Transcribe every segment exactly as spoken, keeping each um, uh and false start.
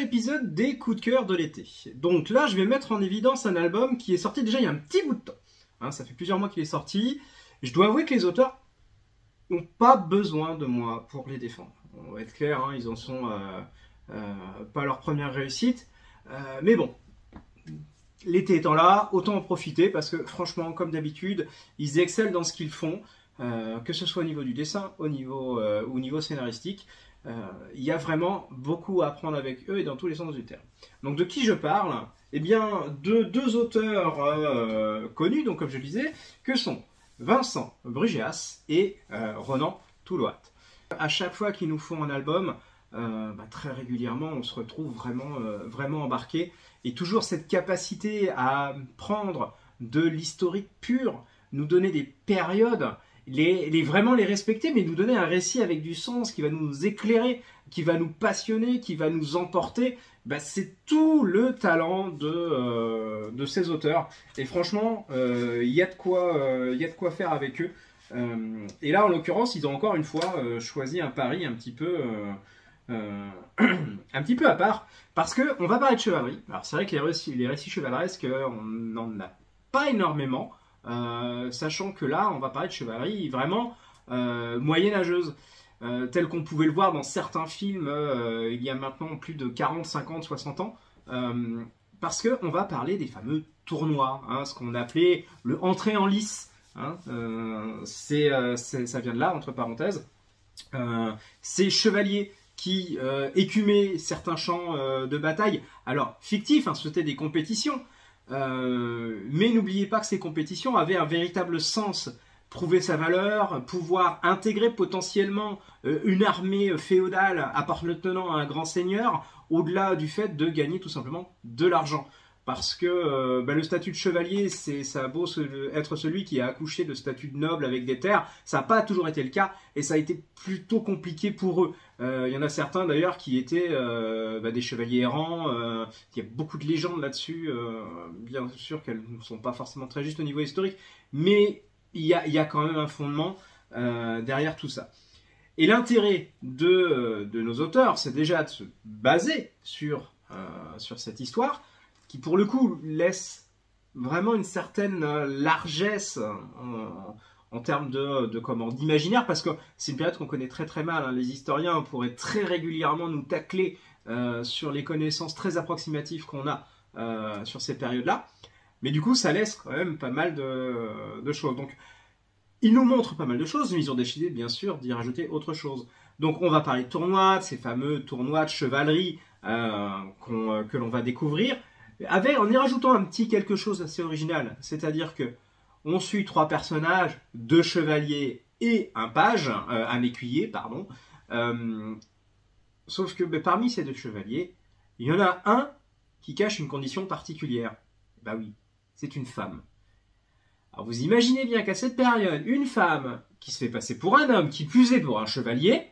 nouvel épisode des coups de cœur de l'été. Donc là, je vais mettre en évidence un album qui est sorti déjà il y a un petit bout de temps. Hein, ça fait plusieurs mois qu'il est sorti. Je dois avouer que les auteurs n'ont pas besoin de moi pour les défendre. On va être clair, hein, ils en sont euh, euh, pas leur première réussite. Euh, mais bon, l'été étant là, autant en profiter parce que franchement, comme d'habitude, ils excellent dans ce qu'ils font, euh, que ce soit au niveau du dessin, au niveau, euh, au niveau scénaristique. Il euh, y a vraiment beaucoup à apprendre avec eux et dans tous les sens du terme. Donc de qui je parle? Eh bien de deux auteurs euh, connus, donc comme je le disais, que sont Vincent Brugéas et euh, Ronan Touloat. À chaque fois qu'ils nous font un album, euh, bah, très régulièrement on se retrouve vraiment, euh, vraiment embarqué, et toujours cette capacité à prendre de l'historique pur, nous donner des périodes, Les, les, vraiment les respecter, mais nous donner un récit avec du sens qui va nous éclairer, qui va nous passionner, qui va nous emporter. Bah, c'est tout le talent de, euh, de ces auteurs. Et franchement, il euh, y, euh, y a de quoi faire avec eux. Euh, et là, en l'occurrence, ils ont encore une fois euh, choisi un pari un petit peu, euh, euh, un petit peu à part. Parce qu'on va parler de chevalerie. Alors c'est vrai que les récits, les récits chevaleresques, on n'en a pas énormément. Euh, sachant que là, on va parler de chevalerie vraiment euh, moyenâgeuse, euh, telle qu'on pouvait le voir dans certains films euh, il y a maintenant plus de quarante, cinquante, soixante ans, euh, parce qu'on va parler des fameux tournois, hein, ce qu'on appelait le entrée en lice, hein, euh, c'est, euh, c'est, ça vient de là, entre parenthèses, euh, ces chevaliers qui euh, écumaient certains champs euh, de bataille, alors fictifs, hein, c'était des compétitions. Euh, mais n'oubliez pas que ces compétitions avaient un véritable sens, prouver sa valeur, pouvoir intégrer potentiellement euh, une armée féodale appartenant à un grand seigneur, au-delà du fait de gagner tout simplement de l'argent. Parce que euh, bah, le statut de chevalier, c'est, ça a beau se, être celui qui a accouché de statut de noble avec des terres, ça n'a pas toujours été le cas, et ça a été plutôt compliqué pour eux. Il euh, y en a certains d'ailleurs qui étaient euh, bah, des chevaliers errants, euh, il y a beaucoup de légendes là-dessus, euh, bien sûr qu'elles ne sont pas forcément très justes au niveau historique, mais il y a, y a quand même un fondement euh, derrière tout ça. Et l'intérêt de, de nos auteurs, c'est déjà de se baser sur, euh, sur cette histoire, qui pour le coup laisse vraiment une certaine largesse en, en termes de, de comment d'imaginaire, parce que c'est une période qu'on connaît très très mal, hein. Les historiens pourraient très régulièrement nous tacler euh, sur les connaissances très approximatives qu'on a euh, sur ces périodes-là, mais du coup ça laisse quand même pas mal de, de choses. Donc ils nous montrent pas mal de choses, mais ils ont décidé bien sûr d'y rajouter autre chose. Donc on va parler de tournois, de ces fameux tournois de chevalerie euh, qu'on, que l'on va découvrir, avec, en y rajoutant un petit quelque chose d'assez original, c'est-à-dire que on suit trois personnages, deux chevaliers et un page, euh, un écuyer, pardon. Euh, sauf que bah, parmi ces deux chevaliers, il y en a un qui cache une condition particulière. Bah oui, c'est une femme. Alors vous imaginez bien qu'à cette période, une femme qui se fait passer pour un homme, qui plus est pour un chevalier,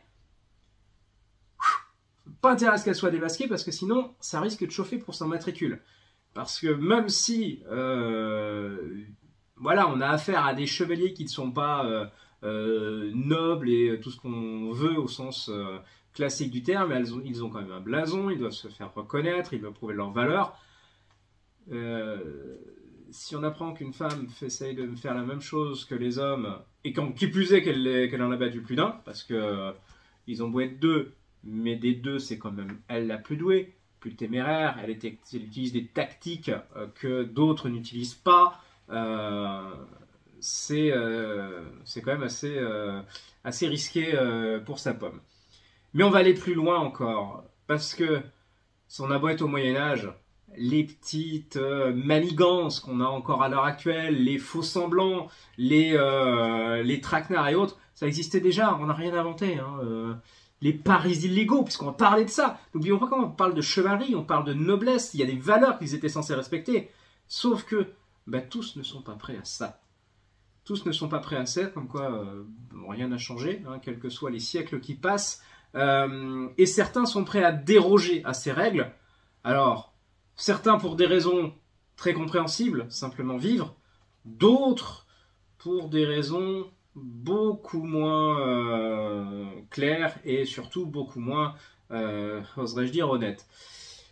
pas intérêt à ce qu'elle soit démasquée parce que sinon ça risque de chauffer pour son matricule. Parce que même si euh, voilà, on a affaire à des chevaliers qui ne sont pas euh, euh, nobles et tout ce qu'on veut au sens euh, classique du terme, mais elles ont, ils ont quand même un blason, ils doivent se faire reconnaître, ils doivent prouver leur valeur. Euh, si on apprend qu'une femme essaye de faire la même chose que les hommes, et qu'en, qui plus est qu'elle, qu'elle en a battu plus d'un, parce que euh, ils ont beau être deux, mais des deux, c'est quand même elle la plus douée, plus téméraire, elle, était, elle utilise des tactiques euh, que d'autres n'utilisent pas. Euh, c'est, euh, c'est quand même assez, euh, assez risqué euh, pour sa pomme. Mais on va aller plus loin encore, parce que si on a beau être au Moyen-Âge, les petites euh, manigances qu'on a encore à l'heure actuelle, les faux semblants, les, euh, les traquenards et autres, ça existait déjà, on n'a rien inventé. Hein, euh, les paris illégaux, puisqu'on va parler de ça. N'oublions pas quand on parle de chevalerie, on parle de noblesse, il y a des valeurs qu'ils étaient censés respecter. Sauf que bah, tous ne sont pas prêts à ça. Tous ne sont pas prêts à ça, comme quoi euh, rien n'a changé, hein, quels que soient les siècles qui passent. Euh, et certains sont prêts à déroger à ces règles. Alors, certains pour des raisons très compréhensibles, simplement vivre. D'autres pour des raisons beaucoup moins euh, claires et surtout beaucoup moins, euh, oserais-je dire, honnêtes.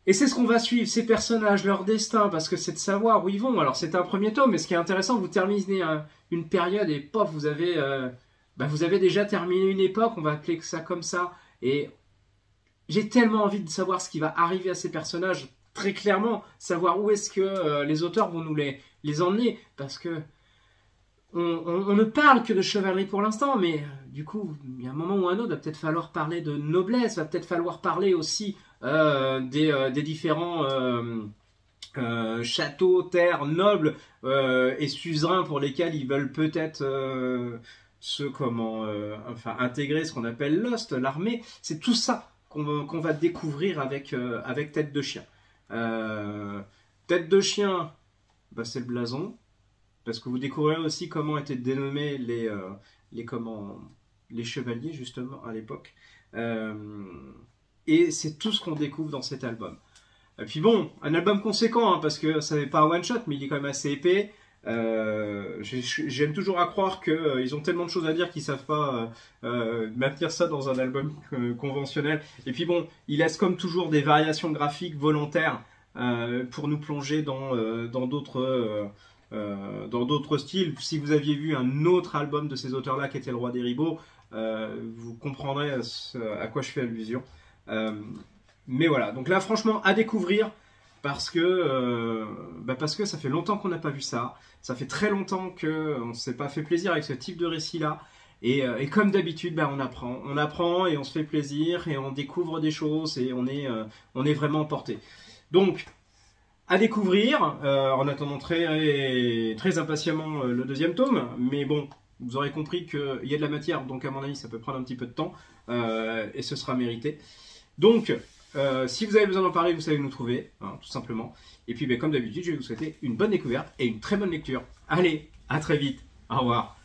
Et c'est ce qu'on va suivre, ces personnages, leur destin, parce que c'est de savoir où ils vont. Alors c'est un premier tome, mais ce qui est intéressant, vous terminez un, une période et pof, vous avez, euh, bah, vous avez déjà terminé une époque, on va appeler ça comme ça. Et j'ai tellement envie de savoir ce qui va arriver à ces personnages, très clairement, savoir où est-ce que euh, les auteurs vont nous les, les emmener, parce que on, on, on ne parle que de chevalerie pour l'instant, mais euh, du coup, il y a un moment ou un autre, il va peut-être falloir parler de noblesse, il va peut-être falloir parler aussi euh, des, euh, des différents euh, euh, châteaux, terres nobles euh, et suzerains pour lesquels ils veulent peut-être euh, se comment, euh, enfin intégrer ce qu'on appelle Lost, l'armée. C'est tout ça qu'on qu'on va découvrir avec, euh, avec Tête de Chien. Euh, Tête de Chien, bah, c'est le blason. Parce que vous découvrirez aussi comment étaient dénommés les, euh, les, comment, les chevaliers, justement, à l'époque. Euh, et c'est tout ce qu'on découvre dans cet album. Et puis bon, un album conséquent, hein, parce que ça n'est pas un one-shot, mais il est quand même assez épais. Euh, J'aime toujours à croire qu'ils euh, ont tellement de choses à dire qu'ils ne savent pas euh, euh, maintenir ça dans un album euh, conventionnel. Et puis bon, il laisse comme toujours des variations graphiques volontaires euh, pour nous plonger dans euh, dans d'autres... Euh, Euh, dans d'autres styles. Si vous aviez vu un autre album de ces auteurs-là qui était Le Roi des Ribauds, euh, vous comprendrez à, ce, à quoi je fais allusion. Euh, mais voilà, donc là franchement à découvrir parce que, euh, bah parce que ça fait longtemps qu'on n'a pas vu ça, ça fait très longtemps qu'on ne s'est pas fait plaisir avec ce type de récit-là. Et, euh, et comme d'habitude, bah, on apprend, on apprend et on se fait plaisir et on découvre des choses et on est, euh, on est vraiment emporté. Donc à découvrir, euh, en attendant très, très impatiemment euh, le deuxième tome, mais bon, vous aurez compris qu'il y a de la matière, donc à mon avis ça peut prendre un petit peu de temps, euh, et ce sera mérité. Donc, euh, si vous avez besoin d'en parler, vous savez où nous trouver, hein, tout simplement. Et puis, ben, comme d'habitude, je vais vous souhaiter une bonne découverte et une très bonne lecture. Allez, à très vite, au revoir.